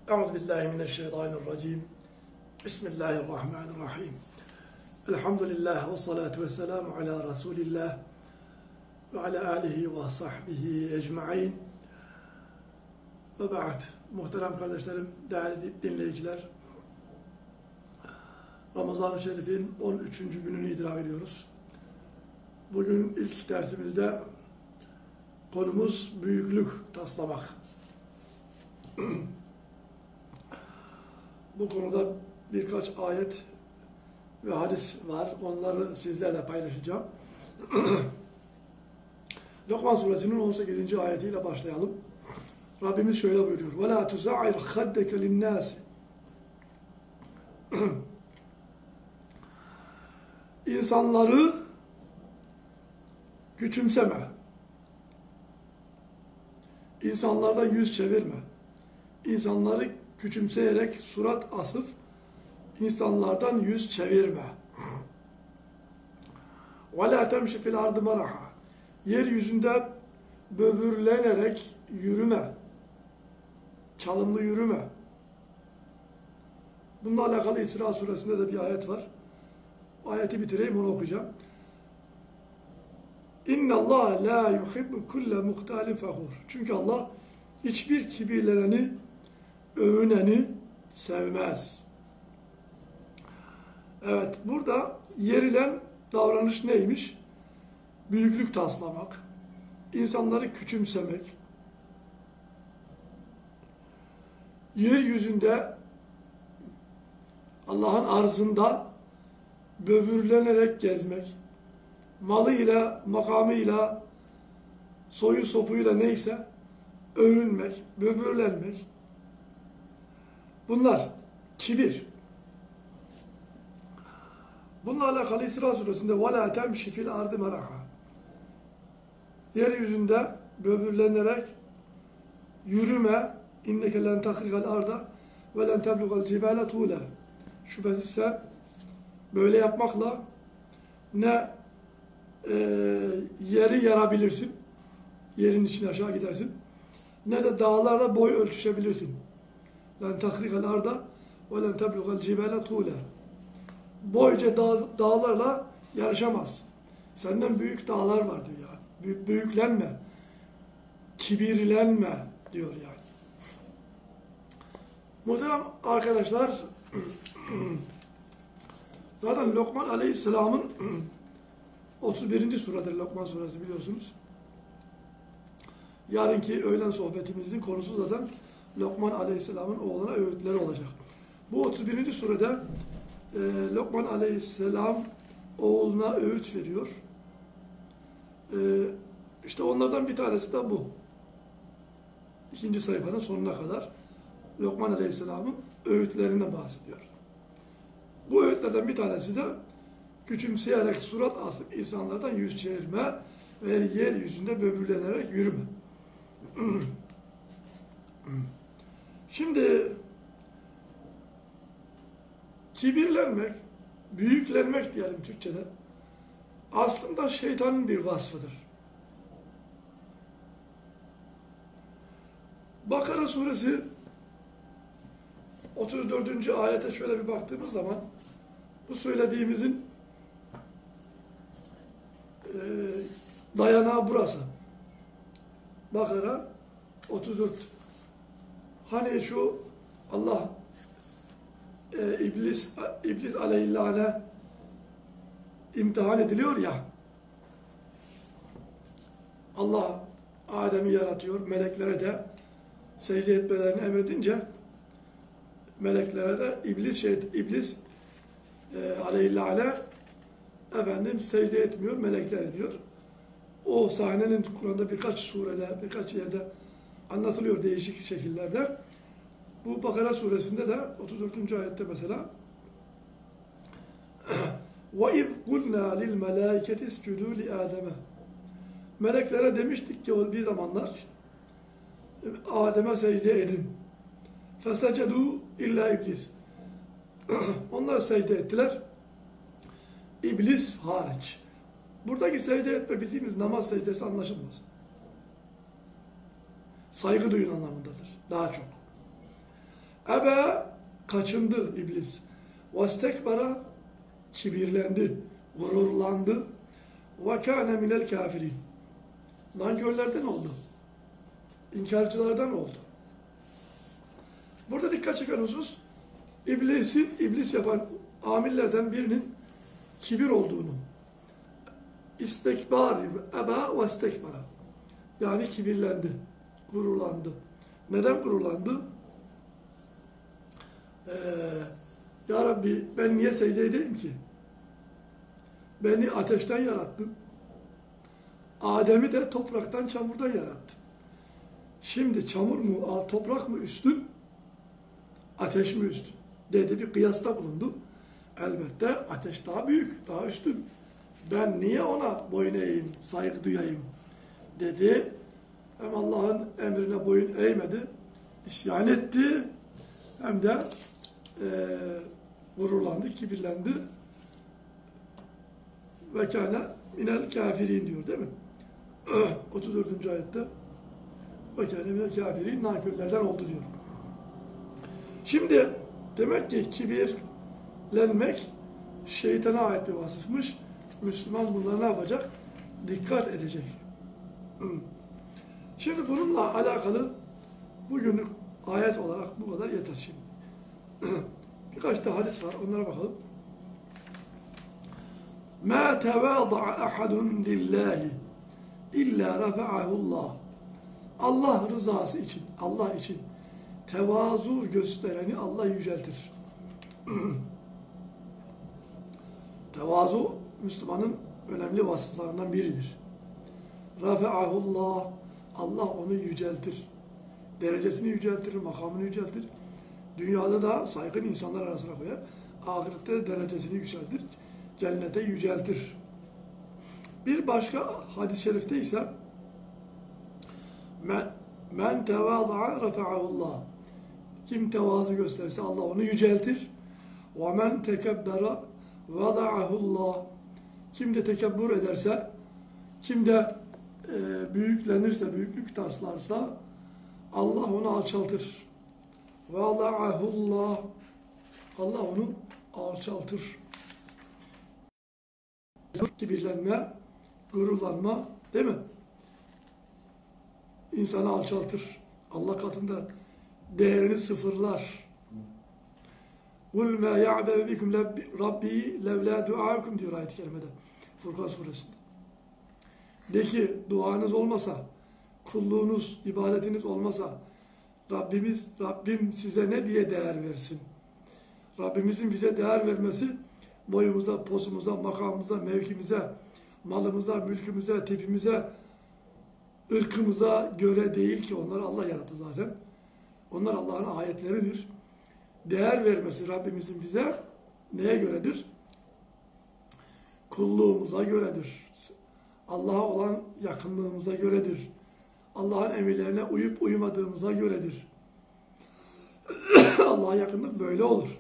Euzu billahi mineşşeytanirracim. Bismillahirrahmanirrahim. Elhamdülillah ve salatu ve selamu ala Resulillah ve ala alihi ve sahbihi ecmaîn. Ve ba'd. Muhterem kardeşlerim, değerli dinleyiciler, Ramazan-ı Şerif'in 13. gününü idrak ediyoruz. Bugün ilk dersimizde konumuz büyüklük taslamak. Bu konuda birkaç ayet ve hadis var. Onları sizlerle paylaşacağım. Lokman suresinin 18. ayetiyle başlayalım. Rabbimiz şöyle buyuruyor. وَلَا تُزَعِرْ خَدَّكَ لِلنَّاسِ İnsanları küçümseme. İnsanlardan yüz çevirme. İnsanları küçümseyerek surat asıp insanlardan yüz çevirme. وَلَا تَمْشِ فِي الْاَرْضِ مَرَحًا Yeryüzünde böbürlenerek yürüme. Çalımlı yürüme. Bununla alakalı İsra suresinde de bir ayet var. O ayeti bitireyim, onu okuyacağım. اِنَّ اللّٰهَ لَا يُحِبُّ كُلَّ مُخْتَالٍ فَخُورٍ Çünkü Allah hiçbir kibirleneni, övüneni sevmez. Evet, burada yerilen davranış neymiş? Büyüklük taslamak, insanları küçümsemek, yeryüzünde Allah'ın arzında böbürlenerek gezmek, malıyla, makamıyla, soyu sopuyla neyse övünmek, böbürlenmek. Bunlar kibir. Bununla alakalı İsra suresinde وَلَا تَمْشِ فِي الْاَرْضِ مَرَحًا Yeryüzünde böbürlenerek yürüme. اِنَّكَ لَنْ تَخْرِقَ الْاَرْضَ وَلَنْ تَبْلُغَ الْجِبَالَ طُولًا Şüphesiz sen böyle yapmakla ne yeri yarabilirsin, yerin içine aşağı gidersin, ne de dağlarla boy ölçüşebilirsin. لَنْ تَخْرِقَ الْاَرْضَ وَلَنْ تَبْلُغَ الْجِبَالَ طُولًا Boyca dağlarla yarışamazsın. Senden büyük dağlar var diyor yani. Büyüklenme, kibirlenme diyor yani. Muhterem arkadaşlar, zaten Lokman Aleyhisselam'ın 31. suredir Lokman suresi, biliyorsunuz. Yarınki öğlen sohbetimizin konusu zaten Lokman Aleyhisselam'ın oğluna öğütleri olacak. Bu 31. surede Lokman Aleyhisselam oğluna öğüt veriyor. İşte onlardan bir tanesi de bu. 2. sayfanın sonuna kadar Lokman Aleyhisselam'ın öğütlerinden bahsediyor. Bu öğütlerden bir tanesi de küçümseyerek surat asıp insanlardan yüz çevirme ve yeryüzünde böbürlenerek yürüme. Şimdi kibirlenmek, büyüklenmek diyelim Türkçe'de, aslında şeytanın bir vasfıdır. Bakara suresi 34. ayete şöyle bir baktığımız zaman bu söylediğimizin dayanağı burası. Bakara 34. Hani şu Allah İblis aleyhillâne imtihan ediliyor ya, Allah Adem'i yaratıyor, meleklere de secde etmelerini emredince meleklere de İblis aleyhillâne secde etmiyor, melekler ediyor. O sahnenin Kur'an'da birkaç surede, birkaç yerde anlatılıyor değişik şekillerde. Bu Bakara suresinde de 34. ayette mesela وَاِذْ قُلْنَا لِلْمَلَائِكَةِ اسْجُدُوا لِآدَمَ Meleklere demiştik ki o bir zamanlar Adem'e secde edin. فَسَجَدُوا illa iblis. Onlar secde ettiler. İblis hariç. Buradaki secde etme bildiğimiz namaz secdesi anlaşılmaz. Saygı duyun anlamındadır. Daha çok. Ebe kaçındı iblis. Vestekbara kibirlendi, gururlandı. Ve kâne minel kafirin. Nankörlerden oldu. İnkarcılardan oldu. Burada dikkat çeken husus, iblis yapan amillerden birinin kibir olduğunu. İstekbar, eba ve istekbara. Yani kibirlendi, gururlandı. Neden gururlandı? Ya Rabbi ben niye secde edeyim ki? Beni ateşten yarattın. Adem'i de topraktan, çamurdan yarattın. Şimdi çamur mu, toprak mı üstün, ateş mi üstün? Dedi, bir kıyasta bulundu. Elbette ateş daha büyük, daha üstün. Ben niye ona boyun eğeyim, saygı duyayım dedi. Hem Allah'ın emrine boyun eğmedi, isyan etti. Hem de gururlandı, kibirlendi. Ve kâne minel kafirin diyor değil mi? 34. ayette ve kâne minel kafirin, nankörlerden oldu diyor. Şimdi demek ki kibirlenmek şeytana ait bir vasıfmış. Müslüman bunlara ne yapacak? Dikkat edecek. Şimdi bununla alakalı bugünlük ayet olarak bu kadar yeter şimdi. Birkaç da hadis var, onlara bakalım. مَا تَوَاضَعَ أَحَدٌ لِلّٰهِ اِلَّا رَفَعَهُ اللّٰهِ Allah rızası için, Allah için tevazu göstereni Allah yüceltir. Tevazu, Müslümanın önemli vasıflarından biridir. رَفَعَهُ اللّٰهِ Allah onu yüceltir. Derecesini yüceltir, makamını yüceltir. Dünyada da saygın insanlar arasına koyar. Ahirette de derecesini yükseltir. Cennete yüceltir. Bir başka hadis-i şerifte ise men tevâda'a rafa'ahullah. Kim tevazu gösterirse Allah onu yüceltir. Ve men tekebbera vada'ahullah. Kim de tekebbür ederse, kim de büyüklenirse, büyüklük taslarsa Allah onu alçaltır. Vada'ahullah. Allah onu alçaltır. Kibirlenme, gururlanma değil mi? İnsanı alçaltır. Allah katında değerini sıfırlar. قُلْ مَا يَعْبَوْ بِكُمْ رَبِّي لَوْلَا دُعَاكُمْ diyor ayet-i kerimede. Furkan suresinde. De ki duanız olmasa, kulluğunuz, ibadetiniz olmasa Rabbim size ne diye değer versin? Rabbimizin bize değer vermesi boyumuza, posumuza, makamımıza, mevkimize, malımıza, mülkümüze, tipimize, ırkımıza göre değil ki, onları Allah yarattı zaten. Onlar Allah'ın ayetleridir. Değer vermesi Rabbimizin bize neye göredir? Kulluğumuza göredir. Allah'a olan yakınlığımıza göredir. Allah'ın emirlerine uyup uymadığımıza göredir. Allah'a yakınlık böyle olur.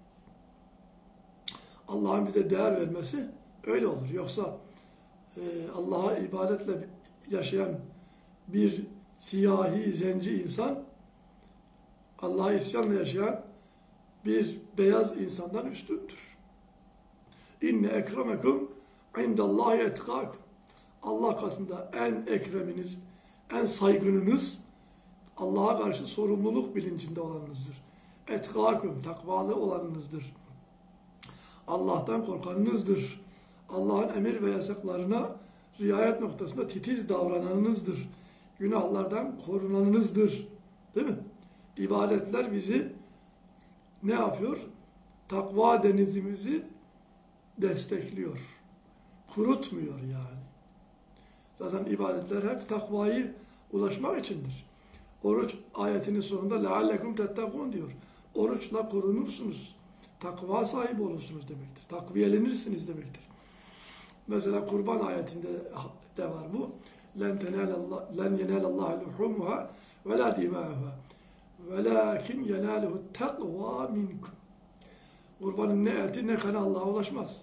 Allah'ın bize değer vermesi öyle olur. Yoksa Allah'a ibadetle yaşayan bir siyahi, zenci insan, Allah'a isyanla yaşayan bir beyaz insandan üstündür. İnne ekremekum indallahi etkakum. Allah katında en ekreminiz, en saygınınız Allah'a karşı sorumluluk bilincinde olanınızdır. Etkakum, takvalı olanınızdır. Allah'tan korkanınızdır. Allah'ın emir ve yasaklarına riayet noktasında titiz davrananınızdır. Günahlardan korunanınızdır. Değil mi? İbadetler bizi ne yapıyor? Takva denizimizi destekliyor. Kurutmuyor yani. Zaten ibadetler hep takvayı ulaşmak içindir. Oruç ayetinin sonunda لَعَلَّكُمْ تَتَّقُونَ diyor. Oruçla korunursunuz. Takva sahibi olursunuz demektir. Takviyelenirsiniz demektir. Mesela kurban ayetinde de var bu. لَنْ يَنَالَ اللّٰهَ لُحُمُهَا وَلَا دِمَاهُهَا وَلَاكِنْ يَنَالُهُ التَّقْوَى مِنْكُمْ. Kurbanın ne eti ne kanı Allah'a ulaşmaz.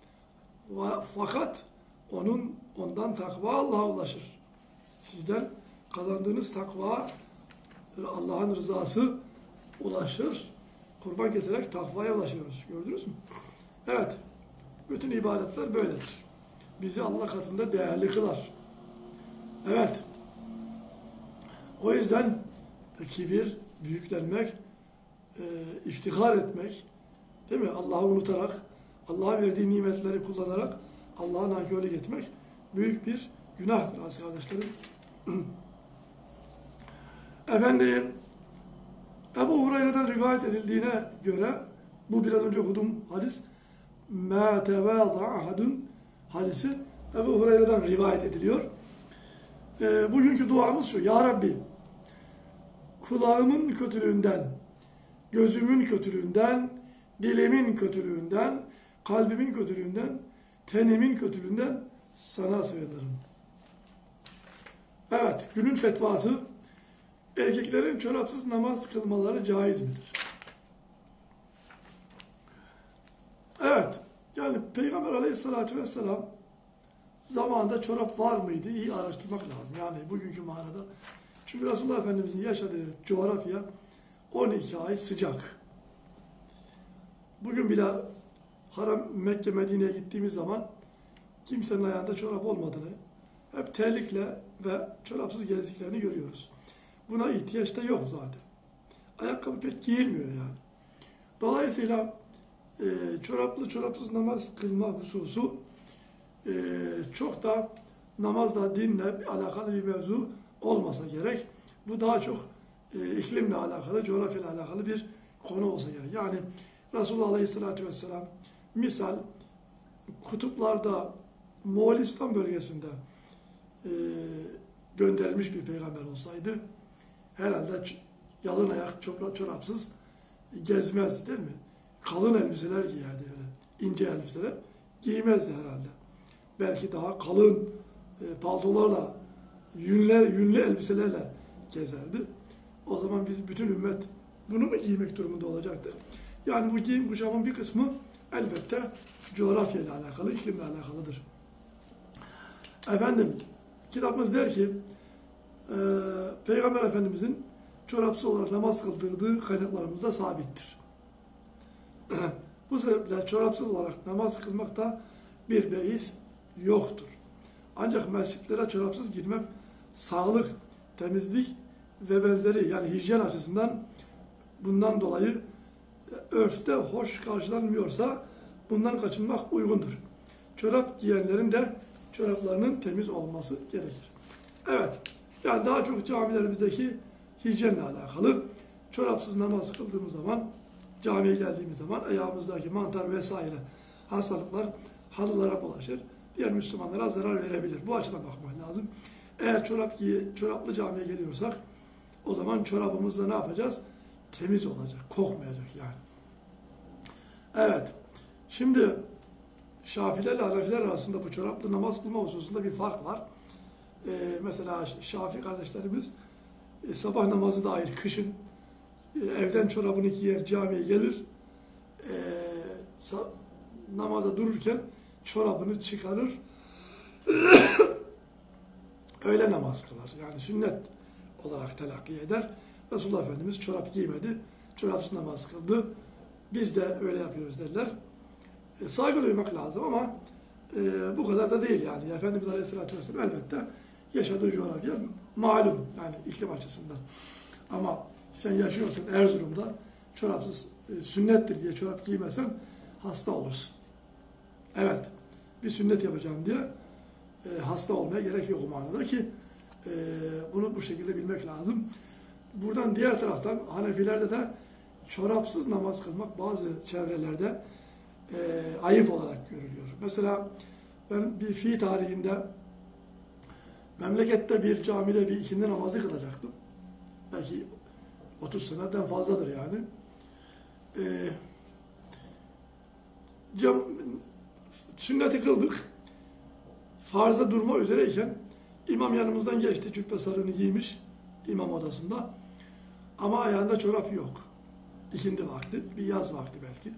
Fakat ondan takva Allah'a ulaşır. Sizden kazandığınız takva, Allah'ın rızası ulaşır? Kurban keserek takvaya ulaşıyoruz. Gördünüz mü? Evet. Bütün ibadetler böyledir. Bizi Allah katında değerli kılar. Evet. O yüzden kibir, büyüklenmek, iftihar etmek, değil mi? Allah'ı unutarak, Allah'a verdiği nimetleri kullanarak Allah'a nankörlük etmek büyük bir günahtır aziz kardeşlerim. Efendim, Ebu Hureyre'den rivayet edildiğine göre, bu biraz önce okuduğum hadis, مَا تَوَاضَ اَحَدٌ hadisi Ebu Hureyre'den rivayet ediliyor. Bugünkü duamız şu: Ya Rabbi, kulağımın kötülüğünden, gözümün kötülüğünden, dilimin kötülüğünden, kalbimin kötülüğünden, tenimin kötülüğünden sana sığınırım. Evet, günün fetvası: erkeklerin çorapsız namaz kılmaları caiz midir? Evet, yani Peygamber Aleyhisselatü Vesselam zamanında çorap var mıydı? İyi araştırmak lazım. Yani bugünkü manada. Çünkü Resulullah Efendimiz'in yaşadığı coğrafya 12 ay sıcak. Bugün bile Haram, Mekke, Medine'ye gittiğimiz zaman kimsenin ayağında çorap olmadığını, hep terlikle ve çorapsız gezdiklerini görüyoruz. Buna ihtiyaç da yok zaten. Ayakkabı pek giyilmiyor yani. Dolayısıyla çorapsız namaz kılma hususu çok da namazla, dinle alakalı bir mevzu olmasa gerek. Bu daha çok iklimle alakalı, coğrafyayla alakalı bir konu olsa gerek. Yani Resulullah Aleyhisselatü Vesselam misal kutuplarda, Moğolistan bölgesinde gönderilmiş bir peygamber olsaydı herhalde yalın ayak, çorapsız gezmezdi, değil mi? Kalın elbiseler giyerdi öyle. İnce elbiseler giymezdi herhalde. Belki daha kalın paltolarla, yünlü elbiselerle gezerdi. O zaman biz bütün ümmet bunu mu giymek durumunda olacaktı? Yani bu giyim kuşamın bir kısmı elbette coğrafyayla alakalı, iklimle alakalıdır. Efendim, kitabımız der ki, Peygamber Efendimizin çorapsız olarak namaz kıldırdığı kaynaklarımızda sabittir. Bu sebeple çorapsız olarak namaz kılmakta bir beis yoktur. Ancak mescitlere çorapsız girmek sağlık, temizlik ve benzeri, yani hijyen açısından bundan dolayı örfte hoş karşılanmıyorsa bundan kaçınmak uygundur. Çorap giyenlerin de çoraplarının temiz olması gerekir. Evet, yani daha çok camilerimizdeki hijyenle alakalı, çorapsız namaz kıldığımız zaman, camiye geldiğimiz zaman ayağımızdaki mantar vesaire hastalıklar halılara bulaşır. Diğer Müslümanlara zarar verebilir. Bu açıdan bakmak lazım. Eğer çoraplı camiye geliyorsak o zaman çorabımızda ne yapacağız? Temiz olacak, kokmayacak yani. Evet, şimdi Şafilerle Hanefiler arasında bu çoraplı namaz kılma hususunda bir fark var. Mesela Şafi kardeşlerimiz sabah namazı dahil kışın evden çorabını giyer, camiye gelir, namaza dururken çorabını çıkarır, öyle namaz kılar. Yani sünnet olarak telakki eder. Resulullah Efendimiz çorap giymedi, çorapsız namaz kıldı. Biz de öyle yapıyoruz derler. Saygı duymak lazım ama bu kadar da değil yani. Efendimiz Aleyhisselatü Vesselam elbette yaşadığı coğrafya malum yani iklim açısından. Ama sen yaşıyorsun Erzurum'da çorapsız sünnettir diye çorap giymesen hasta olursun. Evet, bir sünnet yapacağım diye hasta olmaya gerek yok o manada ki bunu bu şekilde bilmek lazım. Buradan diğer taraftan Hanefilerde de çorapsız namaz kılmak bazı çevrelerde ayıp olarak görülüyor. Mesela ben bir fi tarihinde memlekette bir camide bir ikindi namazı kılacaktım. Belki 30 seneden fazladır yani. Sünneti kıldık. Farza durma üzereyken imam yanımızdan geçti. Cübbe sarığını giymiş imam odasında. Ama ayağında çorap yok. İkindi vakti, bir yaz vakti belki.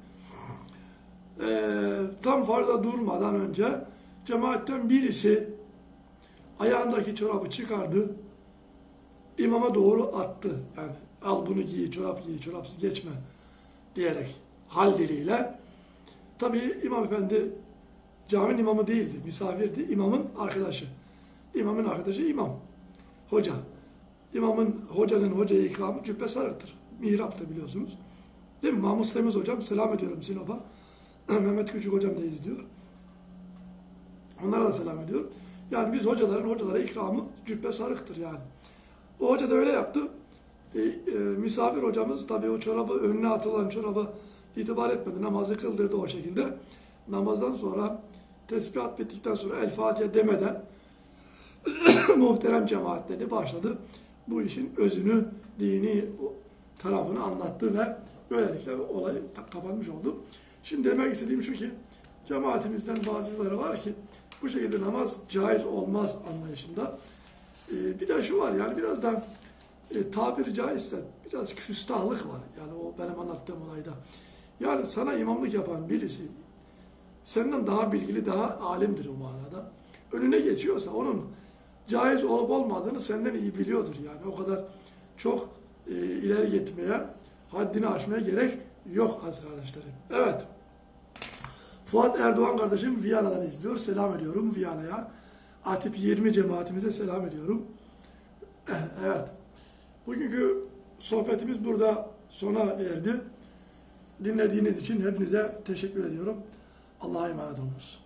Tam farza durmadan önce cemaatten birisi ayağındaki çorabı çıkardı, imama doğru attı. Yani al bunu giy, çorap giy, çorapsız geçme diyerek hal diliyle. Tabii İmam Efendi caminin imamı değildi, misafirdi, imamın arkadaşı. İmamın arkadaşı imam, hoca. Hocanın hocaya ikramı cübbe sarıktır. Mihraptır biliyorsunuz. Değil mi? Mahmut Semiz hocam, selam ediyorum Sinop'a. Mehmet Küçük hocam da izliyor. Onlara da selam ediyorum. Yani biz hocalara ikramı cübbe sarıktır yani. O hoca da öyle yaptı. Misafir hocamız tabii o çorabı, önüne atılan çorabı itibar etmedi. Namazı kıldırdı o şekilde. Namazdan sonra tesbihat bittikten sonra El Fatiha demeden muhterem cemaat dedi, başladı. Bu işin özünü, dini tarafını anlattı ve böylelikle olay kapanmış oldu. Şimdi demek istediğim şu ki, cemaatimizden bazıları var ki bu şekilde namaz caiz olmaz anlayışında. Bir de şu var yani biraz da tabiri caizse biraz küstahlık var. Yani o benim anlattığım olayda. Yani sana imamlık yapan birisi senden daha bilgili, daha alimdir o manada. Önüne geçiyorsa onun caiz olup olmadığını senden iyi biliyordur yani. O kadar çok ileri gitmeye, haddini aşmaya gerek yok aziz kardeşlerim. Evet. Fuat Erdoğan kardeşim Viyana'dan izliyor. Selam ediyorum Viyana'ya. Atip 20 cemaatimize selam ediyorum. Evet. Bugünkü sohbetimiz burada sona erdi. Dinlediğiniz için hepinize teşekkür ediyorum. Allah'a emanet olunuz.